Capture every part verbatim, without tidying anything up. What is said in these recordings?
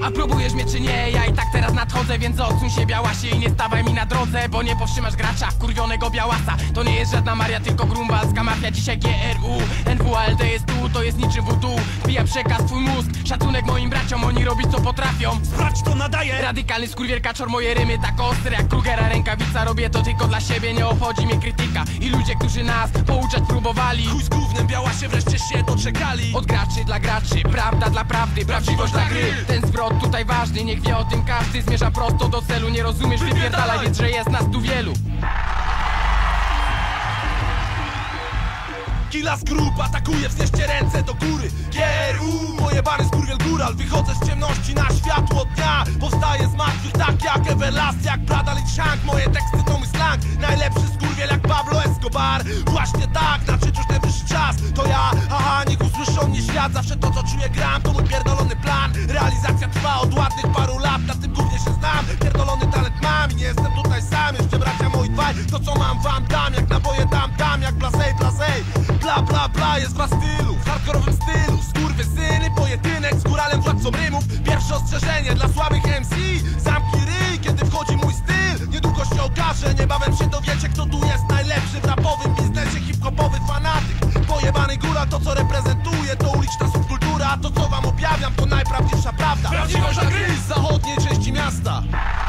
A próbujesz mnie czy nie? Ja i tak teraz nadchodzę, więc odsuń się białasie i nie stawaj mi na drodze, bo nie powstrzymasz gracza wkurwionego białasa. To nie jest żadna Maria, tylko grunwaldzka mafia. Dzisiaj G R U, N W A L D jest tu, to jest niczym voodoo. Wbija przekaz twój mózg, szacunek moim braciom, oni robić co potrafią. Sprawdź to nadaje! Radykalny skurwiel kaczor, moje rymy tak ostre jak Krugera rękawica. Robię to tylko dla siebie, nie obchodzi mnie krytyka. I ludzie, którzy nas pouczać próbowali, chuj z gównem, białasie wreszcie się doczekali. od graczy dla graczy, prawda dla prawdy, prawdziwość dla gry. Ten zwrot tutaj ważny, niech wie o tym każdy. Zmierza prosto do celu, nie rozumiesz, wypierdalaj, wiedz, że jest nas tu wielu. Kilas Group atakuje, wznieście ręce do góry. G R U, pojebany skurwiel góral. Wychodzę z ciemności na światło dnia. Powstaję z martwych tak jak Everlast, jak Brada Lee Shank. Moje teksty to mój slang, najlepszy skurwiel jak Pablo Escobar. Właśnie tak, naczyć już najwyższy czas. To ja, haha, niech usłyszą mnie świat. Zawsze to co czuję gram, to mój pierdolony plan. Realizacja trwa od ładnych paru lat, na tym głównie się znam. Pierdolony talent mam i nie jestem tutaj sam. Jeszcze bracia moi dwaj, to co mam wam dam. Jak naboje dam, dam, jak blasej, blasej. Bla bla bla jest dwa stylu, w hardkorowym stylu. Skurwysyny, pojedynek z góralem władcą rymów. Pierwsze ostrzeżenie dla słabych M C. Zamknij ryj, kiedy wchodzi mój styl. Niedługo się okaże, niebawem się dowiecie, kto tu jest najlepszy w rapowym biznesie. Hip-hopowy fanatyk, pojebany góra. To co reprezentuje to uliczna subkultura. A to co wam objawiam to najprawdziwsza prawda. Prawdziwość dla gry z zachodniej części miasta.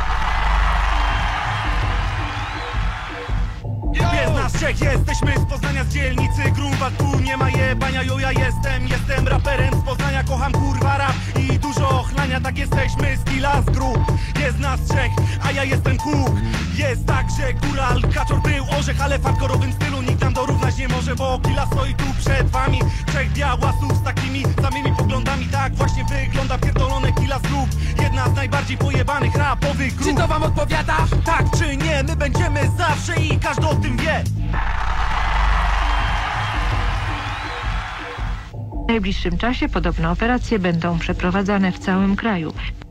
Bez nas trzech jesteśmy z Poznania, z dzielnicy Grunwald. Tu nie ma jebania, jo ja jestem, jestem raperem z Poznania. Kocham kurwa rap i dużo ochlania, tak jesteśmy z Kilas Group. Jest nas trzech, a ja jestem Cook. Jest tak, że góral, kaczor był orzech, ale w hardkorowym stylu nikt nam dorównać nie może, bo Kila stoi tu przed wami. Trzech białasów z takimi samymi poglądami. Tak właśnie wygląda pierdolone Kilas Group. Jedna z najbardziej pojebanych rapowych grup. Czy to wam odpowiada? Tak czy nie, my będziemy zawsze i każdy o tym wie. W najbliższym czasie podobne operacje będą przeprowadzane w całym kraju.